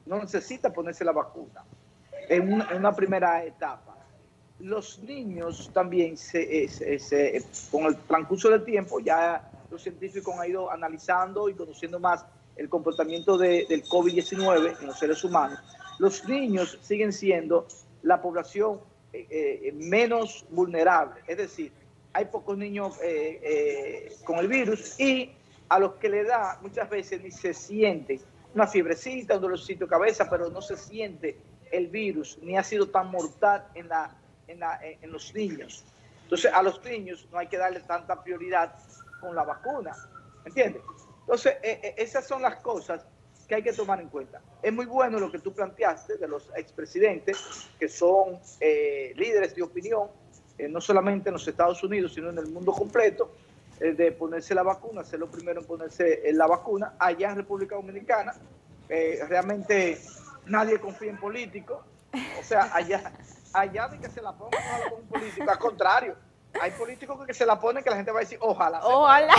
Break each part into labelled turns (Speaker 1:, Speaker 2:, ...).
Speaker 1: no necesita ponerse la vacuna en una primera etapa. Los niños también, con el transcurso del tiempo, ya los científicos han ido analizando y conociendo más el comportamiento del COVID-19 en los seres humanos. Los niños siguen siendo la población menos vulnerable, es decir, hay pocos niños con el virus y a los que le da muchas veces ni se siente una fiebrecita, un dolorcito de cabeza, pero no se siente el virus, ni ha sido tan mortal en los niños. Entonces, a los niños no hay que darle tanta prioridad con la vacuna, ¿entiendes? Entonces, esas son las cosas que hay que tomar en cuenta. Es muy bueno lo que tú planteaste de los expresidentes, que son líderes de opinión, no solamente en los Estados Unidos, sino en el mundo completo, de ponerse la vacuna, ser lo primero en ponerse la vacuna. Allá en República Dominicana, realmente nadie confía en políticos, o sea, allá de que se la pongan, no la ponga un político, al contrario, hay políticos que se la ponen que la gente va a decir, ojalá.
Speaker 2: Ojalá.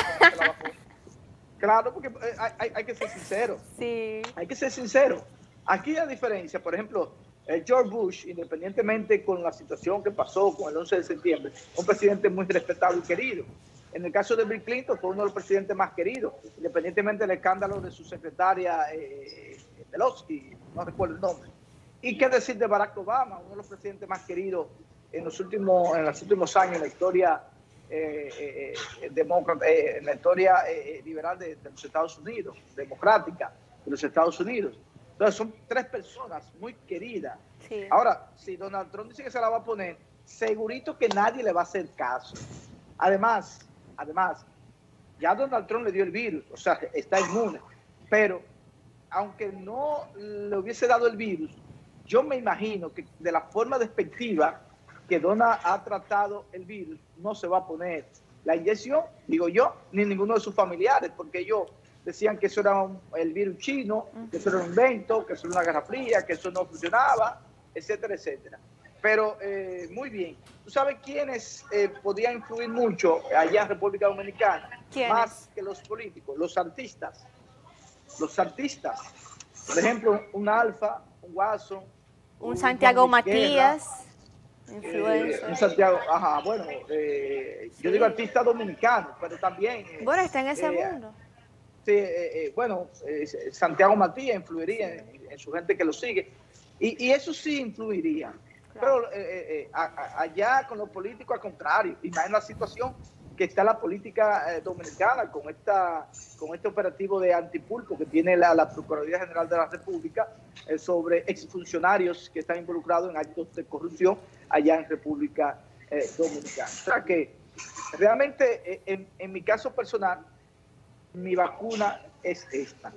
Speaker 1: Claro, porque hay que ser sincero.
Speaker 2: Sí.
Speaker 1: Hay que ser sincero. Aquí la diferencia, por ejemplo, George Bush, independientemente con la situación que pasó con el 11 de septiembre, un presidente muy respetado y querido. En el caso de Bill Clinton, fue uno de los presidentes más queridos, independientemente del escándalo de su secretaria Pelosi, no recuerdo el nombre. ¿Y qué decir de Barack Obama, uno de los presidentes más queridos en los últimos años en la historia demócrata, en la historia liberal de los Estados Unidos, democrática de los Estados Unidos? Entonces son tres personas muy queridas.
Speaker 2: Sí.
Speaker 1: Ahora, si Donald Trump dice que se la va a poner, segurito que nadie le va a hacer caso. Además, ya Donald Trump le dio el virus, o sea, está inmune, pero aunque no le hubiese dado el virus, yo me imagino que de la forma despectiva que Donald ha tratado el virus, no se va a poner la inyección, digo yo, ni ninguno de sus familiares, porque ellos decían que eso era el virus chino, que eso era un invento, que eso era una guerra fría, que eso no funcionaba, etcétera, etcétera. Pero muy bien. ¿Tú sabes quiénes podían influir mucho allá en República Dominicana?
Speaker 2: ¿Quiénes?
Speaker 1: Más que los políticos, los artistas. Los artistas. Por ejemplo, un Alfa, un Guaso,
Speaker 2: un Santiago Matías,
Speaker 1: influencer. Un Santiago, ajá, bueno, sí. Yo digo artista dominicano, pero también...
Speaker 2: bueno, está en ese mundo.
Speaker 1: Sí, bueno, Santiago Matías influiría en su gente que lo sigue. Y eso sí influiría. Claro. Pero allá con los políticos al contrario. Imagina la situación que está la política dominicana con este operativo de antipulpo que tiene la Procuraduría General de la República sobre exfuncionarios que están involucrados en actos de corrupción allá en República Dominicana. O sea que realmente en mi caso personal, mi vacuna es esta.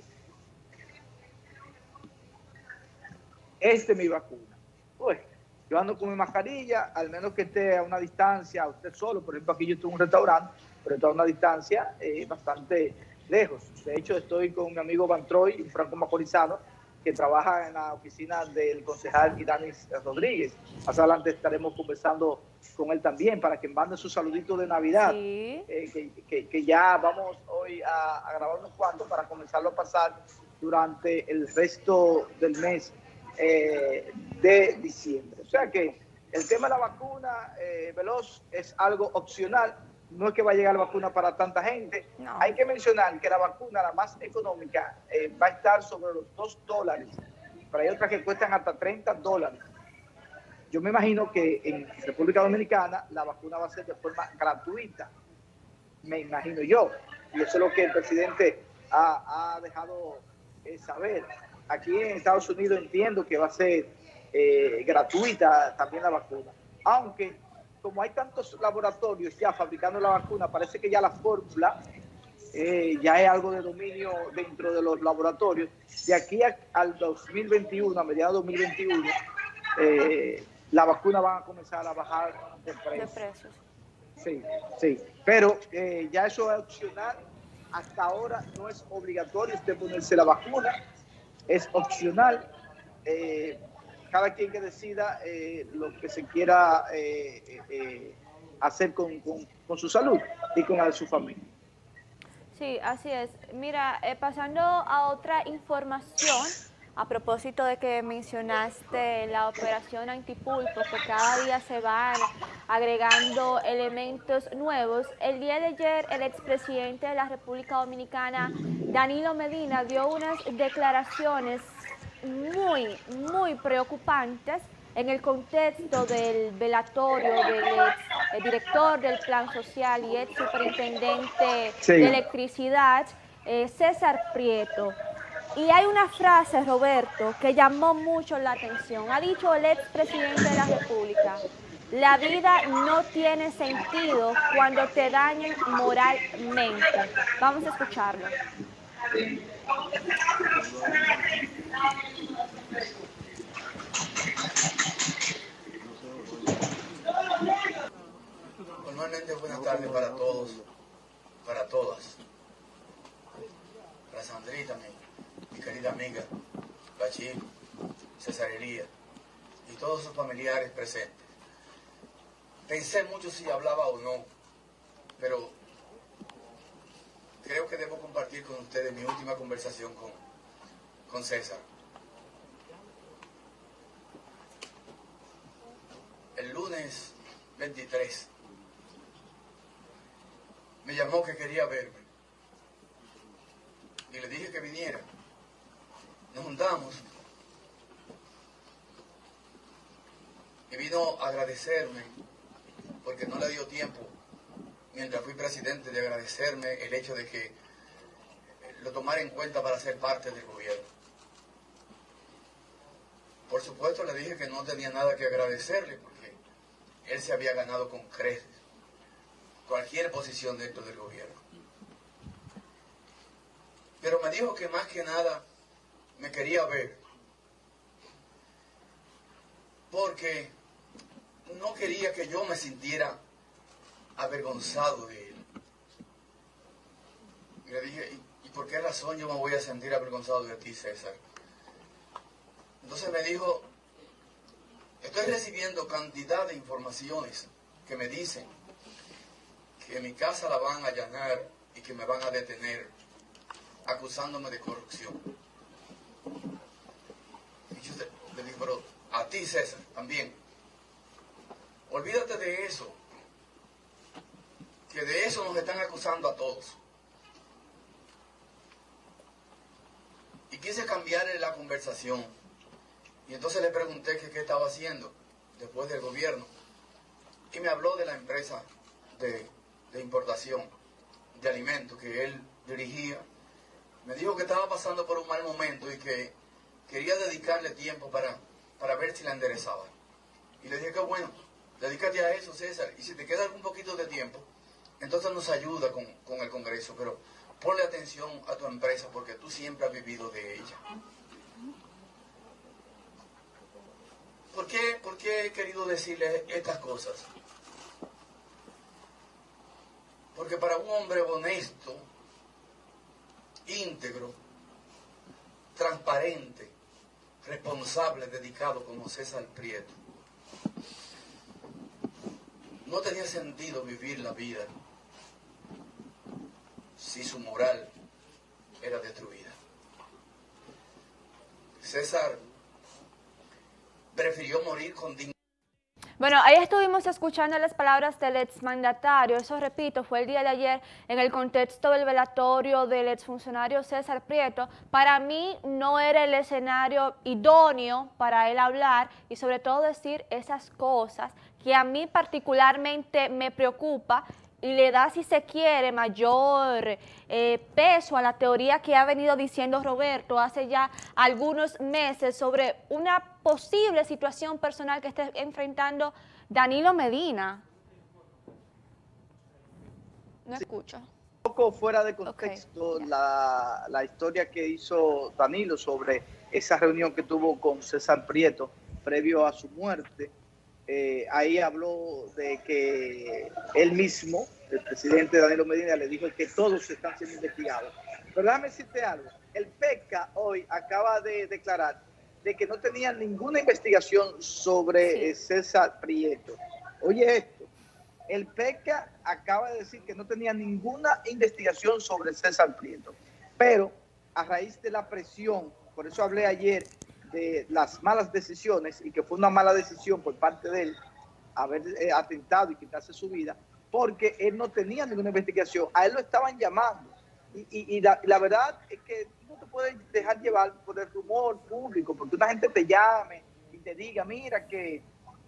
Speaker 1: Esta es mi vacuna. Pues, yo ando con mi mascarilla, al menos que esté a una distancia, usted solo. Por ejemplo, aquí yo estoy en un restaurante, pero estoy a una distancia bastante lejos. De hecho, estoy con mi amigo Van Troy, un franco macorizano, que trabaja en la oficina del concejal Idanis Rodríguez. Más adelante estaremos conversando con él también para que mande su saludito de Navidad.
Speaker 2: Sí.
Speaker 1: Que ya vamos hoy a grabar unos cuantos para comenzarlo a pasar durante el resto del mes de diciembre. O sea que el tema de la vacuna, Veloz, es algo opcional. No es que va a llegar la vacuna para tanta gente. No. Hay que mencionar que la vacuna, la más económica, va a estar sobre los $2, pero hay otras que cuestan hasta $30. Yo me imagino que en República Dominicana la vacuna va a ser de forma gratuita, me imagino yo, y eso es lo que el presidente ha dejado saber. Aquí en Estados Unidos entiendo que va a ser gratuita también la vacuna, aunque como hay tantos laboratorios ya fabricando la vacuna, parece que ya la fórmula ya es algo de dominio dentro de los laboratorios. De aquí al 2021, a mediados de 2021, la vacuna va a comenzar a bajar de precios. Sí, pero ya eso es opcional. Hasta ahora no es obligatorio usted ponerse la vacuna, es opcional. Cada quien que decida lo que se quiera hacer con su salud y con la de su familia.
Speaker 2: Sí, así es. Mira, pasando a otra información, A propósito de que mencionaste la operación Antipulpo, que cada día se van agregando elementos nuevos, el día de ayer el expresidente de la República Dominicana, Danilo Medina, dio unas declaraciones muy preocupantes en el contexto del velatorio del ex director del Plan Social y ex superintendente de
Speaker 1: Sí.
Speaker 2: electricidad, César Prieto. Y hay una frase, Roberto, que llamó mucho la atención. Ha dicho el expresidente de la República: la vida no tiene sentido cuando te dañan moralmente. Vamos a escucharlo.
Speaker 3: Normalmente buenas tardes para todos, para todas. Para Sandrita, mi querida amiga, Bachir, César Elías y todos sus familiares presentes. Pensé mucho si hablaba o no, pero creo que debo compartir con ustedes mi última conversación con César. El lunes 23 me llamó que quería verme y le dije que viniera. Nos juntamos y vino a agradecerme porque no le dio tiempo mientras fui presidente de agradecerme el hecho de que lo tomara en cuenta para ser parte del gobierno. Por supuesto le dije que no tenía nada que agradecerle porque él se había ganado con creces cualquier posición dentro del gobierno. Pero me dijo que más que nada me quería ver porque no quería que yo me sintiera avergonzado de él. Y le dije, ¿y por qué razón yo me voy a sentir avergonzado de ti, César? Entonces me dijo, estoy recibiendo cantidad de informaciones que me dicen que mi casa la van a allanar y que me van a detener acusándome de corrupción. Y yo le digo, pero a ti, César, también. Olvídate de eso, que de eso nos están acusando a todos. Y quise cambiarle la conversación. Y entonces le pregunté que qué estaba haciendo después del gobierno. Y me habló de la empresa de importación de alimentos que él dirigía. Me dijo que estaba pasando por un mal momento y que quería dedicarle tiempo para ver si la enderezaba. Y le dije que bueno, dedícate a eso, César, y si te queda algún poquito de tiempo, entonces nos ayuda con el Congreso, pero ponle atención a tu empresa porque tú siempre has vivido de ella. ¿Por qué he querido decirle estas cosas? Porque para un hombre honesto, íntegro, transparente, responsable, dedicado como César Prieto, no tenía sentido vivir la vida si su moral era destruida. César prefirió morir con dignidad.
Speaker 2: Bueno, ahí estuvimos escuchando las palabras del exmandatario. Eso, repito, fue el día de ayer en el contexto del velatorio del exfuncionario César Prieto. Para mí no era el escenario idóneo para él hablar y sobre todo decir esas cosas que a mí particularmente me preocupa y le da, si se quiere, mayor peso a la teoría que ha venido diciendo Roberto hace ya algunos meses sobre una posible situación personal que esté enfrentando Danilo Medina. No escucho.
Speaker 1: Un poco fuera de contexto,
Speaker 2: Okay,
Speaker 1: la historia que hizo Danilo sobre esa reunión que tuvo con César Prieto previo a su muerte. Ahí habló de que él mismo, el presidente Danilo Medina, le dijo que todos están siendo investigados. Pero déjame decirte algo, el PECA hoy acaba de declarar de que no tenía ninguna investigación sobre César Prieto. Oye esto, el PECA acaba de decir que no tenía ninguna investigación sobre César Prieto, pero a raíz de la presión por eso hablé ayer de las malas decisiones y que fue una mala decisión por parte de él haber atentado y quitarse su vida, porque él no tenía ninguna investigación, a él lo estaban llamando. Y la verdad es que no te puedes dejar llevar por el rumor público, porque una gente te llame y te diga, mira que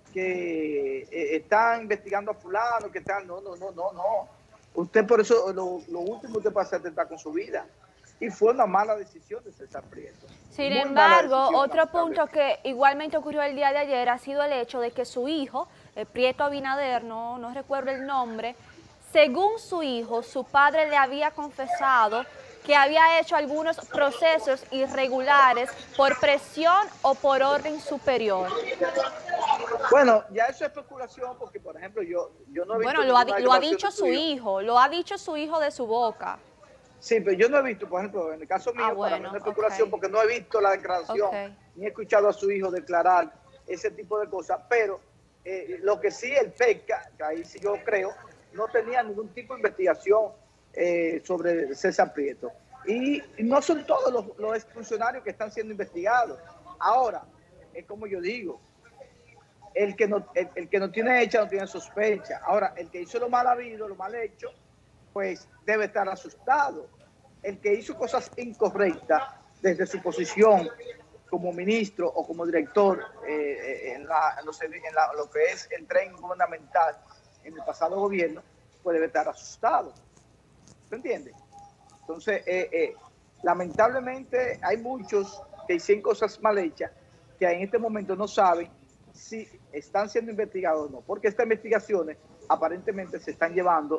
Speaker 1: están investigando a fulano, que están... No. Usted por eso, lo último que usted puede hacer es atentar con su vida. Y fue una mala decisión de César Prieto.
Speaker 2: Sin embargo, otro punto que igualmente ocurrió el día de ayer ha sido el hecho de que su hijo, Prieto Abinader, no recuerdo el nombre, según su hijo, su padre le había confesado que había hecho algunos procesos irregulares por presión o por orden superior.
Speaker 1: Bueno, ya eso es especulación porque, por ejemplo, yo no he visto...
Speaker 2: Bueno, lo ha dicho su hijo, lo ha dicho su hijo de su boca.
Speaker 1: Sí, pero yo no he visto, por ejemplo, en el caso mío, para mí es una especulación porque no he visto la declaración, ni he escuchado a su hijo declarar ese tipo de cosas, pero lo que sí, el PECA, que ahí sí yo creo, no tenía ningún tipo de investigación sobre César Prieto. Y no son todos los exfuncionarios que están siendo investigados. Ahora, es como yo digo, el que no tiene hecha no tiene sospecha. Ahora, el que hizo lo mal habido, lo mal hecho, pues debe estar asustado. El que hizo cosas incorrectas desde su posición como ministro o como director en lo que es el tren gubernamental en el pasado gobierno, pues debe estar asustado. ¿Se entiende? Entonces, lamentablemente hay muchos que hicieron cosas mal hechas que en este momento no saben si están siendo investigados o no, porque estas investigaciones aparentemente se están llevando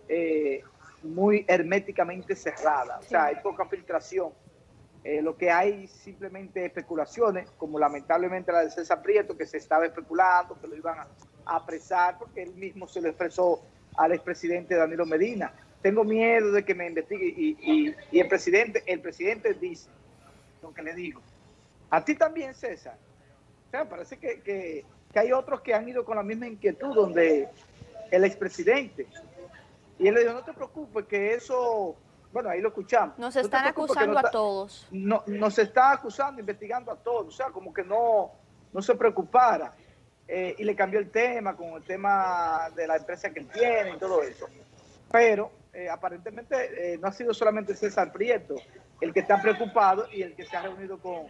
Speaker 1: muy herméticamente cerradas, o sea, hay poca filtración. Lo que hay simplemente especulaciones, como lamentablemente la de César Prieto, que se estaba especulando, que lo iban a apresar, porque él mismo se lo expresó al expresidente Danilo Medina. Tengo miedo de que me investigue, y el presidente dice lo que le digo. A ti también, César. O sea, parece que hay otros que han ido con la misma inquietud, donde el expresidente, y él le dijo, no te preocupes, que eso, bueno, ahí lo escuchamos.
Speaker 2: Nos están acusando a todos.
Speaker 1: Nos está acusando, investigando a todos, o sea, como que no se preocupara. Y le cambió el tema, con el tema de la empresa que él tiene y todo eso. Pero aparentemente no ha sido solamente César Prieto el que está preocupado y el que se ha reunido con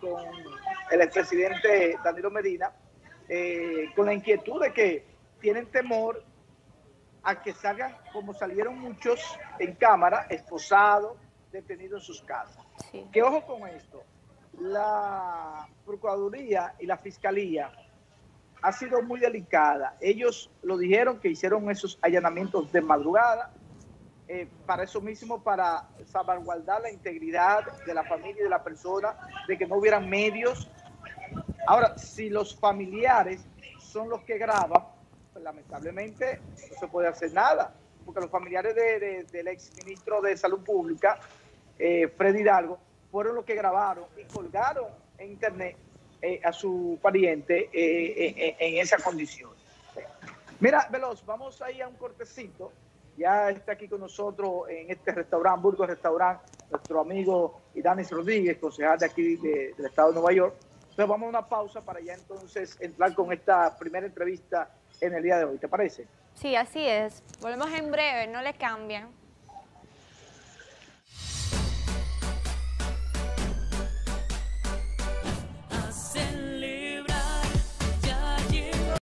Speaker 1: el expresidente Danilo Medina, con la inquietud de que tienen temor a que salgan como salieron muchos en cámara, esposados, detenidos en sus casas. Sí. Que ojo con esto, la Procuraduría y la Fiscalía ha sido muy delicada. Ellos lo dijeron que hicieron esos allanamientos de madrugada, para eso mismo, para salvaguardar la integridad de la familia y de la persona, de que no hubieran medios. Ahora, si los familiares son los que graban, pues lamentablemente no se puede hacer nada, porque los familiares del exministro de Salud Pública, Freddy Hidalgo, fueron los que grabaron y colgaron en internet a su pariente en esa condición. Mira, Veloz, vamos a ir a un cortecito. Ya está aquí con nosotros en este restaurante, Burgos Restaurant, nuestro amigo Idanis Rodríguez, concejal de aquí del estado de Nueva York. Entonces vamos a una pausa para ya entonces entrar con esta primera entrevista en el día de hoy. ¿Te parece?
Speaker 2: Sí, así es. Volvemos en breve, no le cambien.